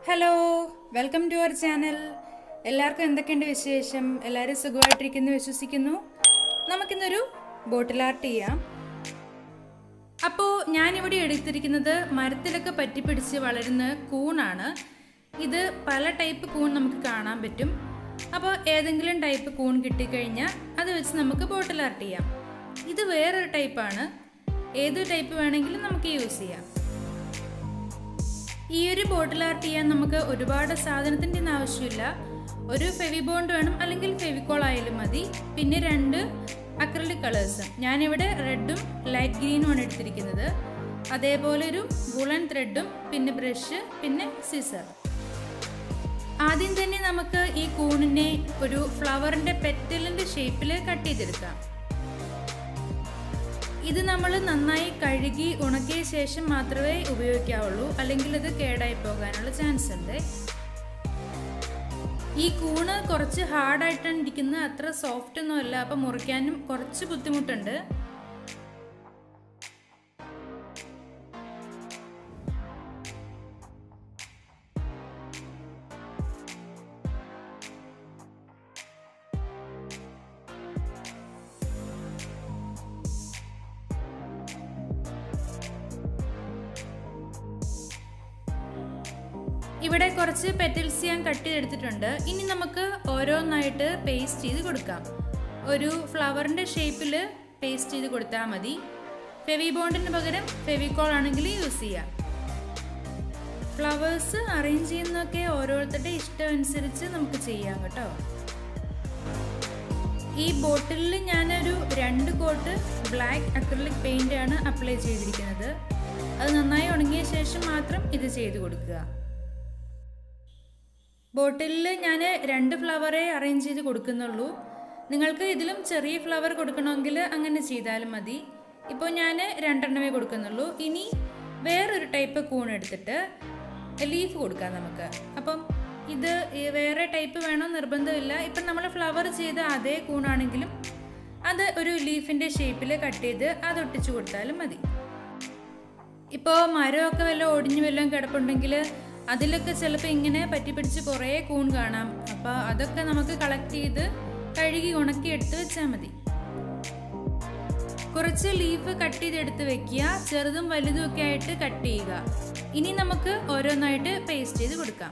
Hello, welcome to our channel. എല്ലാവർക്കും എന്തൊക്കെയുണ്ട് വിശേഷം? എല്ലാവരും സുഖമായിട്ടിരിക്കുന്നു വിശ്വസിക്കുന്നു. നമുക്കിന്നൊരു ബോട്ടിൽ ആർട്ട് ചെയ്യാം. അപ്പോൾ ഞാനിവിടെ എടുത്തിരിക്കുന്നത് മരത്തിലൊക്കെ പറ്റിപ്പിടിച്ച് വളരുന്ന കൂണാണ്. ഇത് പല ടൈപ്പ് കൂൺ നമുക്ക് കാണാൻ പറ്റും. അപ്പോൾ ഏതെങ്കിലും ടൈപ്പ് കൂൺ കിട്ടിക്കഴിഞ്ഞാൽ അത് വെച്ച് നമുക്ക് ബോട്ടിൽ ആർട്ട് ചെയ്യാം. ഇത് വേറൊരു ടൈപ്പാണ്. ഏത് ടൈപ്പ് വേണമെങ്കിലും നമുക്ക് യൂസ് ചെയ്യാം. ഈ ഒരു ബോട്ടിൽ ആർട്ട് ചെയ്യാൻ നമുക്ക് ഒരുപാട് സാധനത്തിൻ്റെ ഒന്നും ആവശ്യമില്ല. ഒരു ഫെവിബോണ്ട് വേണം, അല്ലെങ്കിൽ ഫെവിക്കോൾ ആയാലും മതി. പിന്നെ 2 അക്രിലിക് കളേഴ്സും. ഞാനിവിടെ റെഡും ലൈറ്റ് ഗ്രീനുമാണ് എടുത്തിരിക്കുന്നത്. അതേപോലെ ഒരു വുളൻ ത്രെഡും, പിന്നെ ബ്രഷ്, പിന്നെ സിസർ. ആദ്യം തന്നെ നമുക്ക് ഈ കൂണിനെ ഒരു ഫ്ലവറിൻ്റെ പെറ്റലിൻ്റെ ഷേപ്പിൽ കട്ട് ചെയ്തെടുക്കാം. ഇത് നമ്മൾ നന്നായി കഴുകി ഉണക്കിയ ശേഷം മാത്രമേ ഉപയോഗിക്കാവുള്ളൂ, അല്ലെങ്കിൽ ഇത് കേടായി പോകാനുള്ള ചാൻസ് ഉണ്ട്. ഈ കൂണ് കുറച്ച് ഹാർഡായിട്ടാണ് ഇരിക്കുന്നത്, അത്ര സോഫ്റ്റ് ഒന്നും അല്ല. അപ്പം മുറിക്കാനും കുറച്ച് ബുദ്ധിമുട്ടുണ്ട്. ഇവിടെ കുറച്ച് പെറ്റൽസ് ഞാൻ കട്ട് ചെയ്തെടുത്തിട്ടുണ്ട്. ഇനി നമുക്ക് ഓരോന്നായിട്ട് പേസ്റ്റ് ചെയ്ത് കൊടുക്കാം. ഒരു ഫ്ലവറിൻ്റെ ഷേപ്പിൽ പേസ്റ്റ് ചെയ്ത് കൊടുത്താൽ മതി. ഫെവിബോണ്ടിന് പകരം ഫെവിക്കോൾ ആണെങ്കിൽ യൂസ് ചെയ്യാം. ഫ്ലവേഴ്സ് അറേഞ്ച് ചെയ്യുന്നതൊക്കെ ഓരോരുത്തരുടെ ഇഷ്ടം അനുസരിച്ച് നമുക്ക് ചെയ്യാം കേട്ടോ. ഈ ബോട്ടിലിൽ ഞാനൊരു 2 കോട്ട് ബ്ലാക്ക് അക്രിലിക് പെയിൻ്റ് ആണ് അപ്ലൈ ചെയ്തിരിക്കുന്നത്. അത് നന്നായി ഉണങ്ങിയ ശേഷം മാത്രം ഇത് ചെയ്ത് കൊടുക്കുക. ബോട്ടിലിൽ ഞാൻ 2 ഫ്ലവറേ അറേഞ്ച് ചെയ്ത് കൊടുക്കുന്നുള്ളൂ. നിങ്ങൾക്ക് ഇതിലും ചെറിയ ഫ്ലവർ കൊടുക്കണമെങ്കിൽ അങ്ങനെ ചെയ്താലും മതി. ഇപ്പോൾ ഞാൻ 2 കൊടുക്കുന്നുള്ളൂ. ഇനി വേറൊരു ടൈപ്പ് കൂൺ എടുത്തിട്ട് ലീഫ് കൊടുക്കാം നമുക്ക്. അപ്പം ഇത് വേറെ ടൈപ്പ് വേണോ നിർബന്ധമില്ല. ഇപ്പം നമ്മൾ ഫ്ലവർ ചെയ്ത അതേ കൂണാണെങ്കിലും അത് ഒരു ലീഫിൻ്റെ ഷേപ്പിൽ കട്ട് ചെയ്ത് അത് ഒട്ടിച്ചു കൊടുത്താലും മതി. ഇപ്പോൾ മരമൊക്കെ വല്ലതും ഒടിഞ്ഞു വല്ലതും കിടപ്പുണ്ടെങ്കിൽ അതിലൊക്കെ ചിലപ്പോൾ ഇങ്ങനെ പറ്റിപ്പിടിച്ച് കുറേ കൂൺ കാണാം. അപ്പോൾ അതൊക്കെ നമുക്ക് കളക്ട് ചെയ്ത് കഴുകി ഉണക്കി എടുത്ത് വെച്ചാൽ മതി. കുറച്ച് ലീഫ് കട്ട് ചെയ്തെടുത്ത് വെക്കുക. ചെറുതും വലുതും ഒക്കെ ആയിട്ട് കട്ട് ചെയ്യുക. ഇനി നമുക്ക് ഓരോന്നായിട്ട് പേസ്റ്റ് ചെയ്ത് കൊടുക്കാം.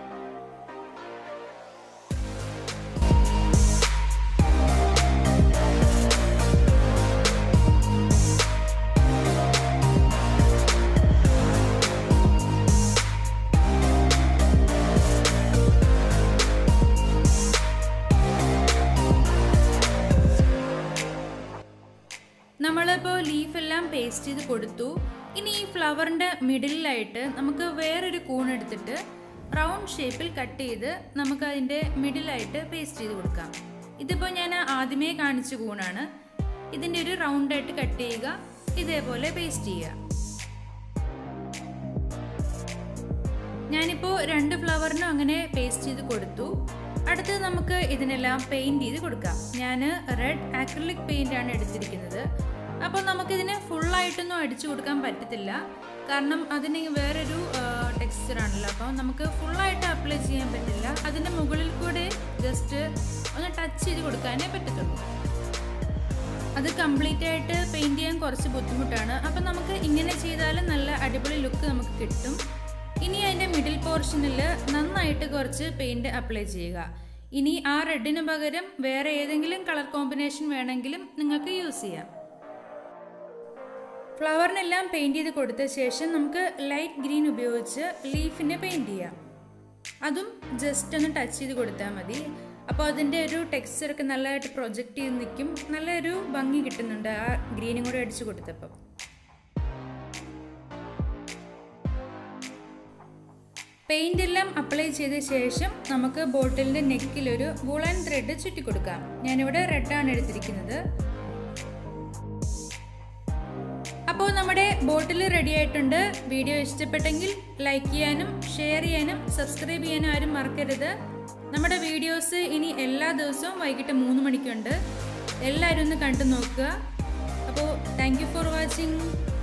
നമ്മളിപ്പോൾ ലീഫെല്ലാം പേസ്റ്റ് ചെയ്ത് കൊടുത്തു. ഇനി ഈ ഫ്ലവറിൻ്റെ മിഡിലായിട്ട് നമുക്ക് വേറൊരു കൂൺ എടുത്തിട്ട് റൗണ്ട് ഷേപ്പിൽ കട്ട് ചെയ്ത് നമുക്ക് അതിൻ്റെ മിഡിലായിട്ട് പേസ്റ്റ് ചെയ്ത് കൊടുക്കാം. ഇതിപ്പോൾ ഞാൻ ആദ്യമേ കാണിച്ച കൂണാണ്. ഇതിൻ്റെ ഒരു റൗണ്ടായിട്ട് കട്ട് ചെയ്യുക. ഇതേപോലെ പേസ്റ്റ് ചെയ്യുക. ഞാനിപ്പോൾ 2 ഫ്ലവറിനും അങ്ങനെ പേസ്റ്റ് ചെയ്ത് കൊടുത്തു. അടുത്ത് നമുക്ക് ഇതിനെല്ലാം പെയിൻറ് ചെയ്ത് കൊടുക്കാം. ഞാൻ റെഡ് ആക്രിലിക് പെയിൻ്റ് ആണ് എടുത്തിരിക്കുന്നത്. അപ്പോൾ നമുക്കിതിന് ഫുള്ളായിട്ടൊന്നും അടിച്ചു കൊടുക്കാൻ പറ്റത്തില്ല, കാരണം അതിന് വേറൊരു ടെക്സ്ചറാണല്ലോ. അപ്പോൾ നമുക്ക് ഫുള്ളായിട്ട് അപ്ലൈ ചെയ്യാൻ പറ്റില്ല. അതിൻ്റെ മുകളിൽ കൂടെ ജസ്റ്റ് ഒന്ന് ടച്ച് ചെയ്ത് കൊടുക്കാനേ പറ്റത്തുള്ളൂ. അത് കംപ്ലീറ്റ് ആയിട്ട് പെയിൻറ് ചെയ്യാൻ കുറച്ച് ബുദ്ധിമുട്ടാണ്. അപ്പം നമുക്ക് ഇങ്ങനെ ചെയ്താൽ നല്ല അടിപൊളി ലുക്ക് നമുക്ക് കിട്ടും. ഇനി അതിൻ്റെ മിഡിൽ പോർഷനിൽ നന്നായിട്ട് കുറച്ച് പെയിൻറ് അപ്ലൈ ചെയ്യുക. ഇനി ആ റെഡിന് പകരം വേറെ ഏതെങ്കിലും കളർ കോമ്പിനേഷൻ വേണമെങ്കിലും നിങ്ങൾക്ക് യൂസ് ചെയ്യാം. ഫ്ലവറിനെല്ലാം പെയിൻറ് ചെയ്ത് കൊടുത്ത ശേഷം നമുക്ക് ലൈറ്റ് ഗ്രീൻ ഉപയോഗിച്ച് ലീഫിനെ പെയിൻറ് ചെയ്യാം. അതും ജസ്റ്റ് ഒന്ന് ടച്ച് ചെയ്ത് കൊടുത്താൽ മതി. അപ്പോൾ അതിൻ്റെ ഒരു ടെക്സ്ചറൊക്കെ നല്ലതായിട്ട് പ്രൊജക്റ്റ് ചെയ്ത് നിൽക്കും. നല്ലൊരു ഭംഗി കിട്ടുന്നുണ്ട് ആ ഗ്രീനും കൂടെ അടിച്ചു കൊടുത്തപ്പോൾ. പെയിൻ്റ് എല്ലാം അപ്ലൈ ചെയ്ത ശേഷം നമുക്ക് ബോട്ടിലിൻ്റെ നെക്കിലൊരു വുളൻ ത്രെഡ് ചുറ്റി കൊടുക്കാം. ഞാനിവിടെ റെഡാണ് എടുത്തിരിക്കുന്നത്. അപ്പോൾ നമ്മുടെ ബോട്ടിൽ റെഡി ആയിട്ടുണ്ട്. വീഡിയോ ഇഷ്ടപ്പെട്ടെങ്കിൽ ലൈക്ക് ചെയ്യാനും ഷെയർ ചെയ്യാനും സബ്സ്ക്രൈബ് ചെയ്യാനും ആരും മറക്കരുത്. നമ്മുടെ വീഡിയോസ് ഇനി എല്ലാ ദിവസവും വൈകിട്ട് 3 മണിക്കുണ്ട്. എല്ലാവരും ഒന്ന് കണ്ടു നോക്കുക. അപ്പോൾ താങ്ക് യു ഫോർ വാച്ചിങ്.